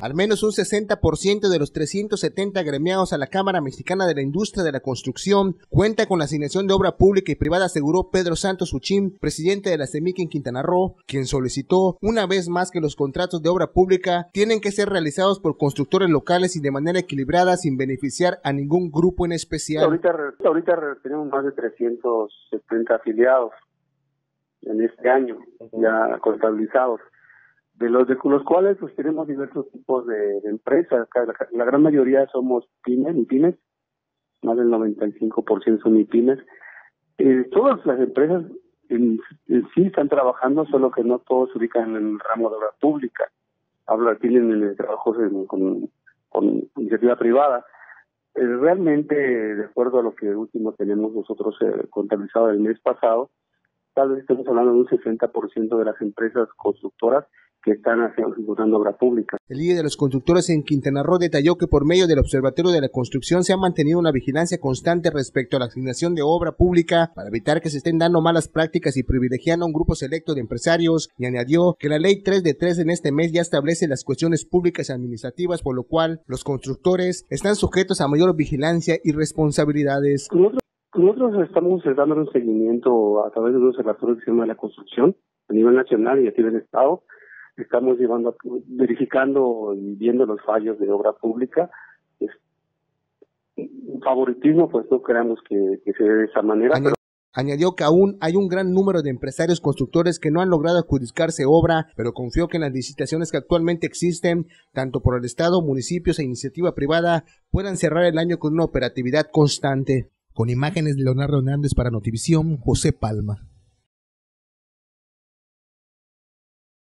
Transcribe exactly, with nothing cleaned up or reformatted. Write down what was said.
Al menos un sesenta por ciento de los trescientos setenta agremiados a la Cámara Mexicana de la Industria de la Construcción cuenta con la asignación de obra pública y privada, aseguró Pedro Santos Uchín, presidente de la CEMIC en Quintana Roo, quien solicitó una vez más que los contratos de obra pública tienen que ser realizados por constructores locales y de manera equilibrada, sin beneficiar a ningún grupo en especial. Ahorita, ahorita tenemos más de trescientos setenta afiliados en este año, ya contabilizados, de los de los cuales pues tenemos diversos tipos de, de empresas. La, la gran mayoría somos pymes, y pymes, más del noventa y cinco por ciento son pymes. Eh, todas las empresas en, en sí están trabajando, solo que no todos se ubican en el ramo de obra pública. Habla, tienen en trabajos en, con, con iniciativa privada. Eh, realmente, de acuerdo a lo que último tenemos nosotros eh, contabilizado el mes pasado, tal vez estamos hablando de un sesenta por ciento de las empresas constructoras que están ejecutando obra pública. El líder de los constructores en Quintana Roo detalló que por medio del Observatorio de la Construcción se ha mantenido una vigilancia constante respecto a la asignación de obra pública para evitar que se estén dando malas prácticas y privilegiando a un grupo selecto de empresarios, y añadió que la ley tres de tres en este mes ya establece las cuestiones públicas y administrativas, por lo cual los constructores están sujetos a mayor vigilancia y responsabilidades. Nosotros, nosotros estamos dando un seguimiento a través de un observatorio que se llama la construcción a nivel nacional y a nivel estado. Estamos llevando, verificando y viendo los fallos de obra pública. Es un favoritismo, pues no creamos que, que se dé de esa manera. Añadió, pero... añadió que aún hay un gran número de empresarios constructores que no han logrado adjudicarse obra, pero confió que en las licitaciones que actualmente existen, tanto por el Estado, municipios e iniciativa privada, puedan cerrar el año con una operatividad constante. Con imágenes de Leonardo Hernández para Notivisión, José Palma.